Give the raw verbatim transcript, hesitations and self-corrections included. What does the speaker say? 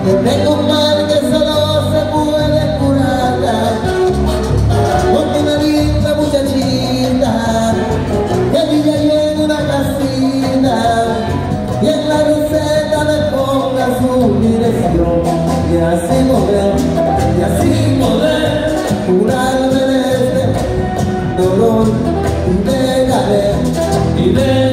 que tengo un mal que solo se puede curar con una linda muchachita que vive en una casita y en la receta me ponga su dirección, y así podré, y así podré curarme de este dolor y negaré y de